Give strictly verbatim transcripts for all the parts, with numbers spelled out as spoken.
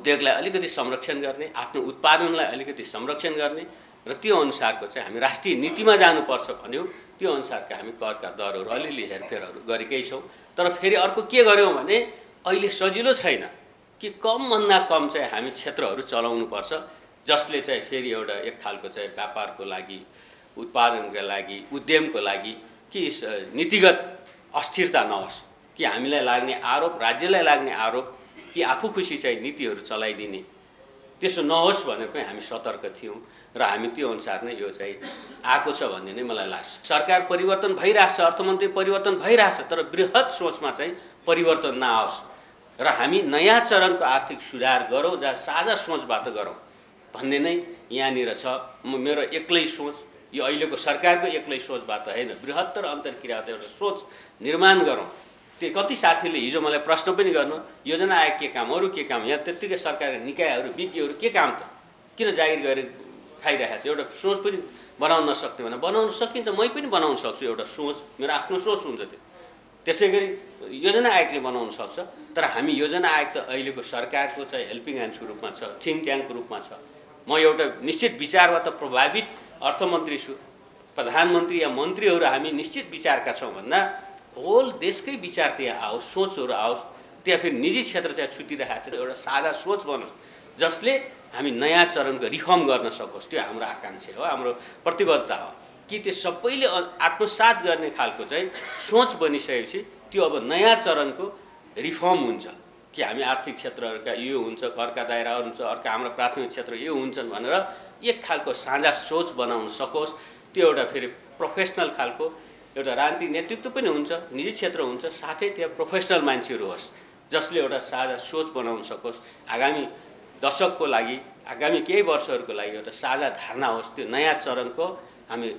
उद्योगलाई अलिकति संरक्षण गर्ने, आफ्नो उत्पादनलाई अलिकति संरक्षण गर्ने र त्यो अनुसारको चाहिँ हामी राष्ट्रिय नीतिमा जानुपर्छ भन्यो। त्यो अनुसारका हामी करका दरहरू अलिअलि हेरफेरहरू गरेकै छौँ। तर फेरि अर्को के गर्यौँ भने अहिले सजिलो छैन कि कमभन्दा कम चाहिँ हामी क्षेत्रहरू चलाउनुपर्छ, जसले चाहिँ फेरि एउटा एक खालको चाहिँ व्यापारको लागि, उत्पादनको लागि, उद्यमको लागि कि नीतिगत अस्थिरता नहोस्, कि हामीलाई लाग्ने आरोप, राज्यलाई लाग्ने आरोप कि आफू खुसी चाहिँ नीतिहरू चलाइदिने, त्यसो नहोस् भनेर पनि हामी सतर्क थियौँ र हामी त्यो अनुसार नै यो चाहिँ आएको छ भन्ने नै मलाई लाग्छ। सरकार परिवर्तन भइरहेको छ, अर्थमन्त्री परिवर्तन भइरहेको छ, तर बृहत सोचमा चाहिँ परिवर्तन नआओस् र हामी नयाँ चरणको आर्थिक सुधार गरौँ जहाँ साझा सोचबाट गरौँ भन्ने नै यहाँनिर छ। म मेरो एक्लै सोच, यो अहिलेको सरकारको एक्लै सोचबाट होइन, बृहत्तर अन्तर्क्रियाबाट एउटा सोच निर्माण गरौँ। त्यो कति साथीले हिजो मलाई प्रश्न पनि गर्नु, योजना आयोग के काम, अरू के काम, यहाँ त्यत्तिकै सरकारका निकायहरू विज्ञहरू के काम त, किन जागिर गरेर खाइरहेको छ, एउटा सोच पनि बनाउन नसक्ने भने बनाउन सकिन्छ, मै पनि बनाउन सक्छु एउटा सोच, मेरो आफ्नो सोच हुन्छ त्यो। त्यसै गरी योजना आयोगले बनाउन सक्छ, तर हामी योजना आयोग त अहिलेको सरकारको चाहिँ हेल्पिङ ह्यान्ड्सको रूपमा छ, थिङ्क ट्याङ्कको रूपमा छ। म एउटा निश्चित विचारबाट प्रभावित अर्थमन्त्री छु, प्रधानमन्त्री या मन्त्रीहरू हामी निश्चित विचारका छौँ भन्दा होल देशकै विचार त्यहाँ आओस्, सोचहरू आओस्, त्यहाँ फेरि निजी क्षेत्र चाहिँ छुटिरहेको छ, एउटा साझा सोच बनोस् जसले हामी नयाँ चरणको रिफर्म गर्न सकोस्। त्यो हाम्रो आकाङ्क्षा हो, हाम्रो प्रतिबद्धता हो कि त्यो सबैले आत्मसात गर्ने खालको चाहिँ सोच बनिसकेपछि त्यो अब नयाँ चरणको रिफर्म हुन्छ कि हामी आर्थिक क्षेत्रहरूका यो हुन्छ, करका दायराहरू हुन्छ, अर्का हाम्रो प्राथमिक क्षेत्र यो हुन्छन् भनेर एक खालको साझा सोच बनाउन सकोस्। त्यो एउटा फेरि प्रोफेसनल खालको एउटा राजनीतिक नेतृत्व पनि हुन्छ, निजी क्षेत्र हुन्छ, साथै त्यहाँ प्रोफेसनल मान्छेहरू होस् जसले एउटा साझा सोच बनाउन सकोस्। आगामी दशकको लागि, आगामी केही वर्षहरूको लागि एउटा साझा धारणा होस्, त्यो नयाँ चरणको हामी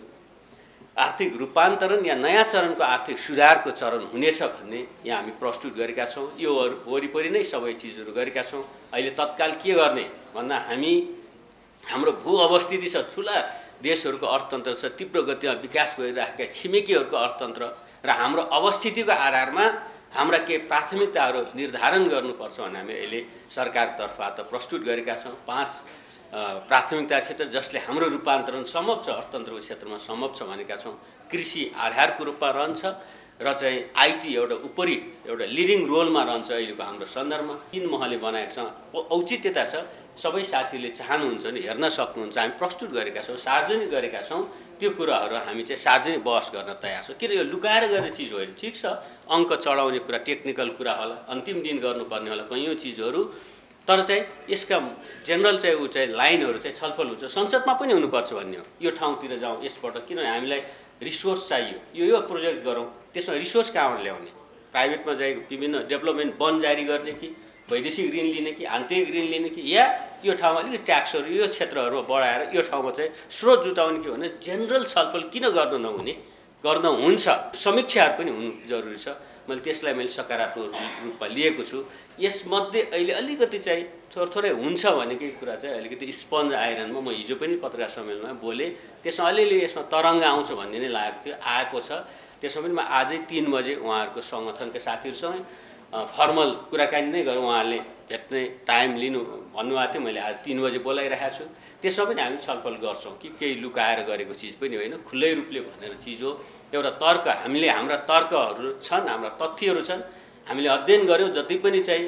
आर्थिक रूपान्तरण या नयाँ चरणको आर्थिक सुधारको चरण हुनेछ भन्ने यहाँ हामी प्रस्तुत गरेका छौँ। यो वरिपरि नै सबै चिजहरू गरेका छौँ। अहिले तत्काल के गर्ने भन्दा हामी हाम्रो भू अवस्थिति छ, ठुला देशहरूको अर्थतन्त्र छ, तीव्र गतिमा विकास भइरहेका छिमेकीहरूको अर्थतन्त्र र हाम्रो अवस्थितिको आधारमा हाम्रा के प्राथमिकताहरू निर्धारण गर्नुपर्छ भने हामी अहिले सरकारतर्फबाट प्रस्तुत गरेका छौँ। पाँच प्राथमिकता क्षेत्र जसले हाम्रो रूपान्तरण सम्भव छ, अर्थतन्त्रको क्षेत्रमा सम्भव छ भनेका छौँ। कृषि आधारको रूपमा रहन्छ र चाहिँ आइटी एउटा उपरि एउटा लिडिङ रोलमा रहन्छ अहिलेको हाम्रो सन्दर्भमा। तीन महले बनाएका छौँ, औचित्यता छ, सबै साथीले चाहनुहुन्छ भने हेर्न सक्नुहुन्छ, हामी प्रस्तुत गरेका छौँ, सार्वजनिक गरेका छौँ। त्यो कुराहरू हामी चाहिँ सार्वजनिक बहस गर्न तयार छौँ। किन यो लुकाएर गर्ने चिज होइन, ठिक छ अङ्क चढाउने कुरा टेक्निकल कुरा होला, अन्तिम दिन गर्नुपर्ने होला कैयौँ चिजहरू, तर चाहिँ यसका जेनरल चाहिँ ऊ चाहिँ लाइनहरू चाहिँ छलफल हुन्छ, संसदमा पनि हुनुपर्छ भन्ने हो। यो ठाउँतिर जाउँ यसबाट, किनभने हामीलाई रिसोर्स चाहियो, यो यो प्रोजेक्ट गरौँ, त्यसमा रिसोर्स कहाँबाट ल्याउने, प्राइभेटमा चाहिँ विभिन्न डेभलपमेन्ट बन्ड जारी गर्ने कि वैदेशिक ऋण लिने कि आन्तरिक ऋण लिने कि या यो ठाउँमा अलिकति ट्याक्सहरू यो क्षेत्रहरूमा बढाएर यो ठाउँमा चाहिँ स्रोत जुटाउने कि भने जेनरल छलफल किन गर्न नहुने, गर्न हुन्छ, समीक्षाहरू पनि हुनु जरुरी छ। मैले त्यसलाई मैले सकारात्मक रूपमा लिएको छु। यसमध्ये अहिले अलिकति चाहिँ थोरै थोरै हुन्छ भनेकै कुरा चाहिँ अलिकति स्पन्ज आइरनमा म हिजो पनि पत्रकार सम्मेलनमा बोलेँ, त्यसमा अलिअलि यसमा तरङ्ग आउँछ भन्ने नै लागेको थियो, आएको छ। त्यसमा पनि म आजै तीन बजे उहाँहरूको सङ्गठनका साथीहरूसँग फर्मल कुराकानी नै गरौँ, उहाँहरूले भेट्ने टाइम लिनु भन्नुभएको थियो, मैले आज तीन बजे बोलाइरहेको छु। त्यसमा पनि हामी छलफल गर्छौँ कि केही लुकाएर गरेको चिज पनि होइन, खुल्लै रूपले भनेर चिज हो। एउटा तर्क, हामीले हाम्रा तर्कहरू छन्, हाम्रा तथ्यहरू छन्, हामीले अध्ययन गऱ्यौँ। जति पनि चाहिँ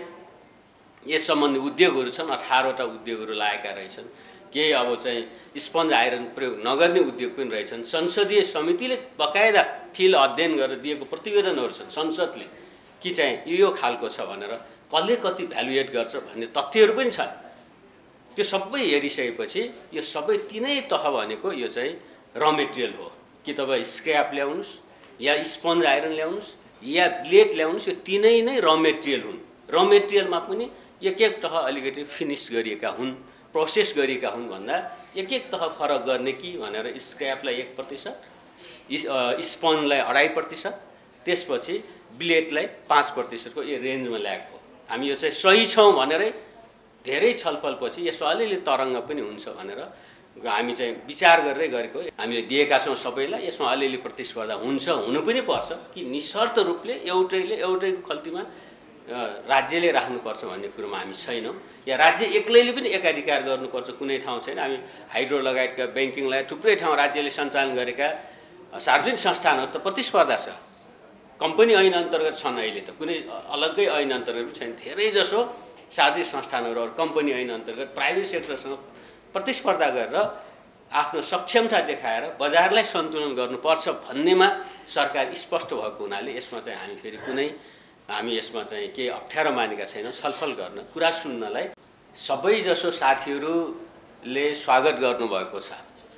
यस सम्बन्धी उद्योगहरू छन्, अठारवटा उद्योगहरू लागेका रहेछन्, केही अब चाहिँ स्पन्ज आइरन प्रयोग नगर्ने उद्योग पनि रहेछन्। संसदीय समितिले बकायदा फिल अध्ययन गरेर दिएको प्रतिवेदनहरू छन् संसदले कि चाहिँ यो यो खालको छ भनेर, कसले कति भ्यालुएट गर्छ भन्ने तथ्यहरू पनि छन्। त्यो सबै हेरिसकेपछि यो सबै तिनै तह भनेको यो चाहिँ र मेटेरियल हो, कि तपाईँ स्क्रैप ल्याउनुहोस् या स्पन्ज आइरन ल्याउनुहोस् या ब्लेड ल्याउनुहोस्, यो तिनै नै र मेटेरियल हुन्। र मेटेरियलमा पनि एक एक तह अलिकति फिनिस गरिएका हुन्, प्रोसेस गरिएका हुन् भन्दा एक एक तह फरक गर्ने कि भनेर स्क्रैपलाई एक प्रतिशत, स्पन्जलाई अढाई प्रतिशत, त्यसपछि ब्लेडलाई पाँच प्रतिशतको यो रेन्जमा ल्याएको। हामी यो चाहिँ सही छौँ भनेरै धेरै छलफलपछि यसो अलिअलि तरङ्ग पनि हुन्छ भनेर हामी चाहिँ विचार गरेरै गरेको। हामीले दिएका छौँ सबैलाई, यसमा अलिअलि प्रतिस्पर्धा हुन्छ, हुनु पनि पर्छ कि निशर्त रूपले एउटैले एउटैको खल्तीमा राज्यले राख्नुपर्छ भन्ने कुरोमा हामी छैनौँ, या राज्य एक्लैले पनि एकाधिकार गर्नुपर्छ कुनै ठाउँ छैन। हामी हाइड्रो लगायतका ब्याङ्किङ लगायत थुप्रै ठाउँ राज्यले सञ्चालन गरेका सार्वजनिक संस्थानहरू त प्रतिस्पर्धा छ, कम्पनी ऐन अन्तर्गत छन्। अहिले त कुनै अलग्गै ऐन अन्तर्गत पनि छैन। धेरैजसो सार्वजनिक संस्थानहरू अरू कम्पनी ऐन अन्तर्गत प्राइभेट सेक्टरसँग प्रतिस्पर्धा गरेर आफ्नो सक्षमता देखाएर बजारलाई सन्तुलन गर्नुपर्छ भन्नेमा सरकार स्पष्ट भएको हुनाले यसमा चाहिँ हामी फेरि कुनै हामी यसमा चाहिँ केही अप्ठ्यारो मानेका छैनौँ। छलफल गर्न, कुरा सुन्नलाई सबैजसो साथीहरूले स्वागत गर्नुभएको छ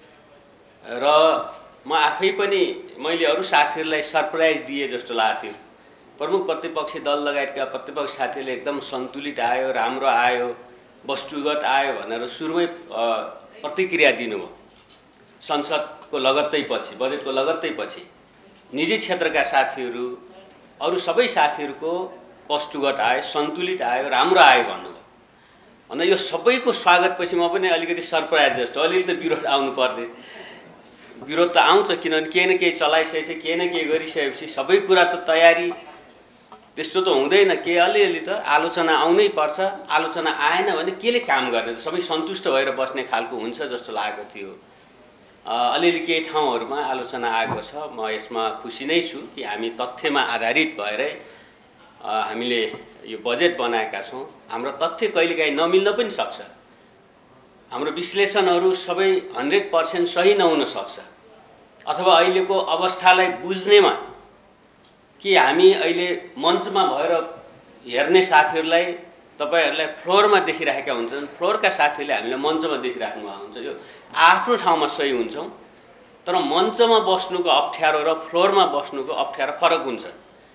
र म आफै पनि मैले अरू साथीहरूलाई सरप्राइज दिए जस्तो लाग्थ्यो। प्रमुख प्रतिपक्षी दल लगायतका प्रतिपक्ष साथीहरूले एकदम सन्तुलित आयो, राम्रो आयो, वस्तुगत आयो भनेर सुरुमै प्रतिक्रिया दिनुभयो। संसदको लगत्तै पछि, बजेटको लगत्तै पछि निजी क्षेत्रका साथीहरू, अरू सबै साथीहरूको वस्तुगत आयो, सन्तुलित आयो, राम्रो आयो भन्नुभयो। अन्त यो सबैको स्वागतपछि म पनि अलिकति सरप्राइज जस्तो अलिअलि त विरोध आउनु पर्दै, विरोध त आउँछ किनभने केही न केही चलाइसकेपछि केही न केही गरिसकेपछि सबै कुरा त तयारी त्यस्तो त हुँदैन। के अलिअलि त आलोचना आउनै पर्छ। आलोचना आएन भने केले काम गर्ने, सबै सन्तुष्ट भएर बस्ने खालको हुन्छ जस्तो लागेको थियो। अलिअलि केही ठाउँहरूमा आलोचना आएको छ। म यसमा खुसी नै छु कि हामी तथ्यमा आधारित भएरै हामीले यो बजेट बनाएका छौँ। हाम्रो तथ्य कहिलेकाहीँ नमिल्न पनि सक्छ, हाम्रो विश्लेषणहरू सबै हन्ड्रेड पर्सेन्ट सही नहुन सक्छ, अथवा अहिलेको अवस्थालाई बुझ्नेमा कि हामी अहिले मञ्चमा भएर हेर्ने साथीहरूलाई, तपाईहरूलाई फ्लोरमा देखिरहेका हुन्छन्, फ्लोरका साथीहरूले हामीलाई मञ्चमा देखिराख्नु भएको हुन्छ। यो आफ्नो ठाउँमा सही हुन्छौँ, तर मञ्चमा बस्नुको अप्ठ्यारो र फ्लोरमा बस्नुको अप्ठ्यारो फरक हुन्छ।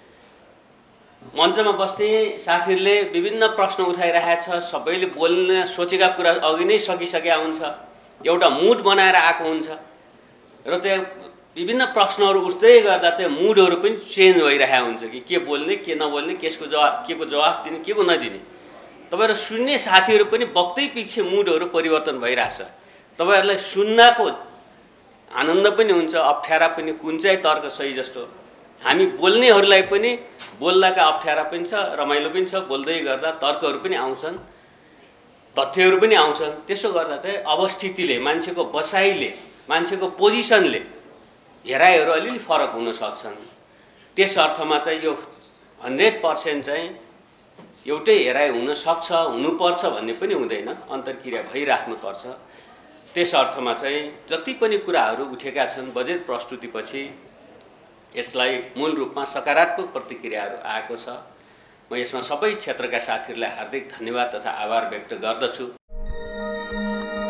मञ्चमा बस्ने साथीहरूले विभिन्न प्रश्न उठाइरहेको छ, सबैले बोल्न सोचेका कुरा अघि नै सकिसकेका हुन्छ, एउटा मुड बनाएर आएको हुन्छ र त्यहाँ विभिन्न प्रश्नहरू उठ्दै गर्दा चाहिँ मुडहरू पनि चेन्ज भइरहेको हुन्छ कि के बोल्ने, के नबोल्ने, केको जवाब के को जवाब दिने, के को नदिने। तपाईहरु सुन्ने साथीहरू पनि बक्दै पछि मुडहरू परिवर्तन भइरहेछ। तपाईहरुलाई सुन्नको आनन्द पनि हुन्छ, अप्ठ्यारा पनि, कुन चाहिँ तर्क सही जस्तो। हामी बोल्नेहरूलाई पनि बोल्दाका अप्ठ्यारा पनि छ, रमाइलो पनि छ, बोल्दै गर्दा तर्कहरू पनि आउँछन्, तथ्यहरू पनि आउँछन्। त्यसो गर्दा चाहिँ अवस्थितिले, मान्छेको बसाइले, मान्छेको पोजिसनले हेराइहरू अलिअलि फरक हुन सक्छन्। त्यस अर्थमा चाहिँ यो हन्ड्रेड पर्सेन्ट चाहिँ एउटै हेराइ हुन सक्छ, हुनुपर्छ भन्ने पनि हुँदैन, अन्तर्क्रिया भइराख्नुपर्छ। त्यस अर्थमा चाहिँ जति पनि कुराहरू उठेका छन् बजेट प्रस्तुतिपछि यसलाई मूल रूपमा सकारात्मक प्रतिक्रियाहरू आएको छ। म यसमा सबै क्षेत्रका साथीहरूलाई हार्दिक धन्यवाद तथा आभार व्यक्त गर्दछु।